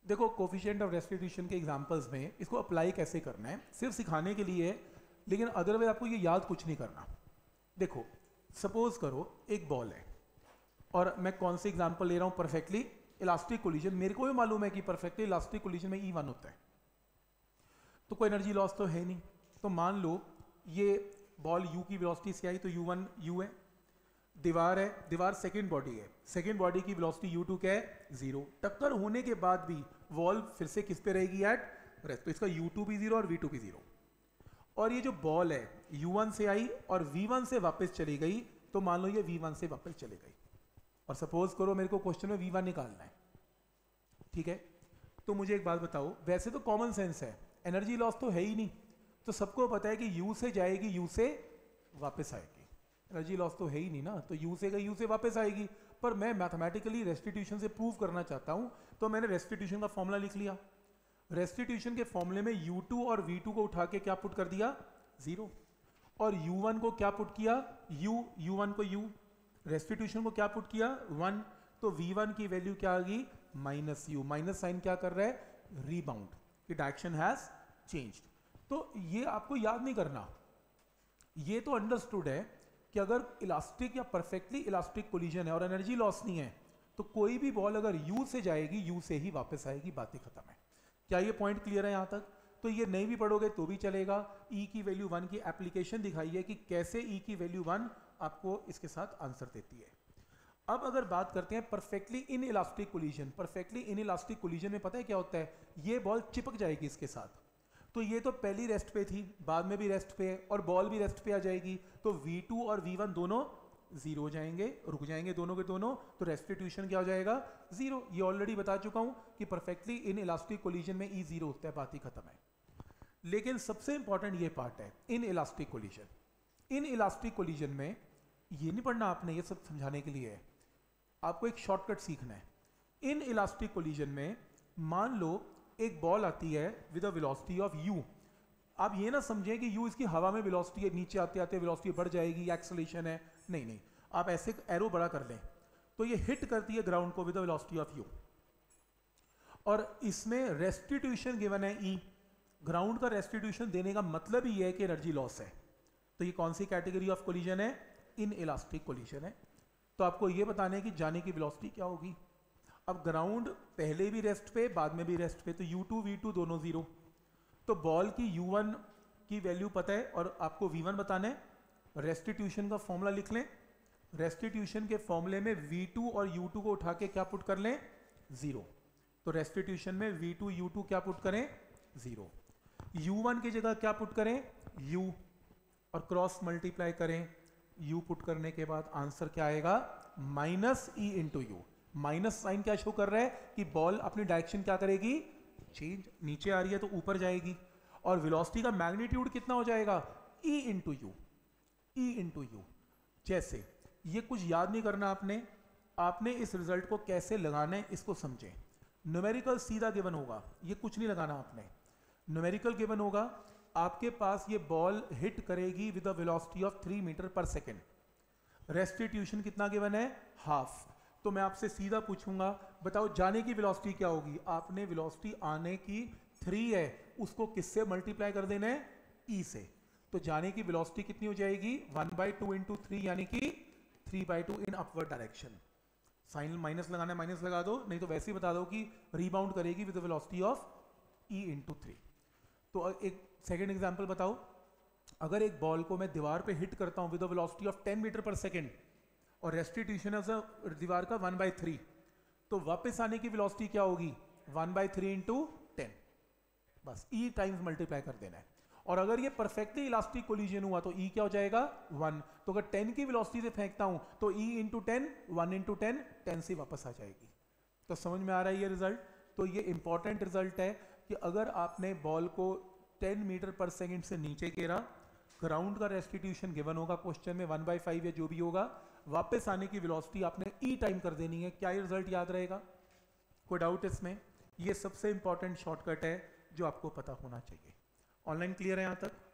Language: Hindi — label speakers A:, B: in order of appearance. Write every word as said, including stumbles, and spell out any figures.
A: देखो कोफिशिएंट ऑफ रेस्टिट्यूशन के एग्जांपल्स में इसको अप्लाई कैसे करना है सिर्फ सिखाने के लिए है, लेकिन अदरवाइज आपको ये याद कुछ नहीं करना। देखो सपोज करो एक बॉल है और मैं कौन सी एग्जांपल ले रहा हूँ, परफेक्टली इलास्टिक कोलिजन। मेरे को भी मालूम है कि परफेक्टली इलास्टिक कोलिजन में ई वन होता है, तो कोई एनर्जी लॉस तो है नहीं। तो मान लो ये बॉल यू की वेलोसिटी से आई तो यू वन यू है, दीवार है, दीवार सेकंड बॉडी है, सेकंड बॉडी की वेलोसिटी यू टू क्या है, जीरो। टक्कर होने के बाद भी वॉल फिर से किस पे रहेगी, एट रेस्ट, तो इसका यू टू भी जीरो और वी टू भी जीरो। और ये जो बॉल है यू वन से आई और वी वन से वापस चली गई, तो मान लो ये वी वन से वापस चली गई और सपोज करो मेरे को क्वेश्चन में वी वन निकालना है, ठीक है। तो मुझे एक बात बताओ, वैसे तो कॉमन सेंस है, एनर्जी लॉस तो है ही नहीं, तो सबको पता है कि यू से जाएगी यू से वापस आएगी, एनर्जी लॉस तो है ही नहीं ना, तो यू से गई यू से वापस आएगी। पर मैं मैथमेटिकली रेस्टिट्यूशन से प्रूव करना चाहता हूं, तो मैंने रेस्टिट्यूशन का फॉर्मूला लिख लिया। रेस्टिट्यूशन के फॉर्मूले में यू टू और वी टू को उठा के क्या पुट कर दिया, जीरो, और यू वन को क्या पुट किया, u, यू वन को u, रेस्टिट्यूशन को क्या पुट किया, वन, तो वी वन की वैल्यू क्या आ गई, माइनस यू। माइनस साइन क्या कर रहा है, रीबाउंड, कि डायरेक्शन हैज चेंज्ड। तो ये आपको याद नहीं करना, ये तो अंडरस्टूड है कि अगर इलास्टिक या परफेक्टली इलास्टिक कोलिजन है और एनर्जी लॉस नहीं है, तो कोई भी बॉल अगर यू से जाएगी यू से ही वापस आएगी, बातें खत्म है। क्या ये पॉइंट क्लियर है यहां तक? तो ये नहीं भी पढ़ोगे तो भी चलेगा। ई की वैल्यू वन की एप्लीकेशन दिखाई है कि कैसे ई की वैल्यू वन आपको इसके साथ आंसर देती है। अब अगर बात करते हैं perfectly inelastic collision, perfectly inelastic collision में पता है क्या होता है, ये बॉल चिपक जाएगी इसके साथ, तो ये तो पहली रेस्ट पे थी, बाद में भी रेस्ट पे है और बॉल भी रेस्ट पे आ जाएगी, तो वी टू और वी वन दोनों जीरो हो जाएंगे, रुक जाएंगे दोनों के दोनों, तो रेस्टिट्यूशन क्या हो जाएगा, जीरो। ये ऑलरेडी बता चुका हूं कि परफेक्टली इन इलास्टिक कोलिजन में ई जीरो होता है, बात ही खत्म है। लेकिन सबसे इंपॉर्टेंट ये पार्ट है, inelastic collision. Inelastic collision में ये नहीं पढ़ना आपने, ये सब समझाने के लिए है, आपको एक शॉर्टकट सीखना है। इन इलास्टिक कोलिजन में मान लो एक बॉल आती है with a velocity of u, आप ये ना समझें कि u इसकी हवा में वेलोसिटी है, नीचे आते आते वेलोसिटी बढ़ जाएगी, एक्सेलरेशन है, नहीं नहीं, आप ऐसे एरो बड़ा कर लें, तो ये हिट करती है ग्राउंड को with a velocity of u, और इसमें रेस्टिट्यूशन गिवन है e। ग्राउंड का रेस्टिट्यूशन देने का मतलब ही है कि एनर्जी लॉस है, तो ये कौन सी कैटेगरी ऑफ कोलिजन है, इन इलास्टिक कोलिजन है। तो आपको ये बताना है कि जाने की वेलोसिटी क्या होगी। अब ग्राउंड पहले भी रेस्ट पे बाद में भी रेस्ट पे, तो यू टू वी टू दोनों जीरो, तो बॉल की यू वन की वैल्यू पता है और आपको वी वन बताना है। रेस्टिट्यूशन का फॉर्मूला लिख लें, रेस्टिट्यूशन के फॉर्मूले में वी टू और यू टू को उठा के क्या पुट कर लें, जीरो, तो रेस्टिट्यूशन में वी टू यू टू क्या पुट करें, जीरो। यू वन की जगह क्या पुट करें, u, और क्रॉस मल्टीप्लाई करें, u पुट करने के बाद आंसर क्या आएगा, minus e into u. Minus sign क्या शो कर रहा है कि बॉल अपनी डायरेक्शन क्या करेगी, चेंज, नीचे आ रही है तो ऊपर जाएगी, और वेलोसिटी का मैग्नीट्यूड कितना हो जाएगा, e into u, e into u. जैसे ये कुछ याद नहीं करना आपने, आपने इस रिजल्ट को कैसे लगाना है इसको समझें। न्यूमेरिकल सीधा गिवन होगा, ये कुछ नहीं लगाना आपने, न्यूमेरिकल गिवन होगा, आपके पास ये बॉल हिट करेगी with a velocity of three metre per second, restitution कितना गिवन है, हाफ। तो मैं आपसे सीधा पूछूंगा, बताओ जाने की वेलोसिटी क्या होगी, आपने वेलोसिटी आने की थ्री है, उसको किससे मल्टीप्लाई कर देना है, ई से, तो जाने की वेलोसिटी कितनी हो जाएगी, one by two into three, यानी कि three by two in upward direction. Sign minus लगाना है माइनस लगा दो, नहीं तो वैसे ही बता दो कि रीबाउंड करेगी with velocity of e into three. तो एक सेकेंड एग्जाम्पल बताओ, अगर एक बॉल को मैं दीवार पे हिट करता हूं with velocity of ten metre per second और रेस्टिट्यूशन है दीवार का वन बाई थ्री, तो वापस आने की वेलोसिटी क्या होगी, one by three into ten, बस ई टाइम्स मल्टीप्लाई कर देना है। और अगर ये परफेक्टली इलास्टिक कोलिजन हुआ तो ई क्या हो जाएगा, वन, तो अगर टेन की वेलोसिटी से फेंकता हूं तो e into ten, one into ten, ten से वापस आ जाएगी। तो समझ में आ रहा है ये रिजल्ट। तो ये इंपॉर्टेंट रिजल्ट है कि अगर आपने बॉल को टेन मीटर पर सेकेंड से नीचे घेरा, ग्राउंड का रेस्टिट्यूशन गिवन होगा क्वेश्चन में वन बाई फाइव या जो भी होगा, वापस आने की वेलोसिटी आपने ई टाइम कर देनी है, क्या ये रिजल्ट याद रहेगा, कोई डाउट इसमें? ये सबसे इंपॉर्टेंट शॉर्टकट है जो आपको पता होना चाहिए। ऑनलाइन क्लियर है यहां तक?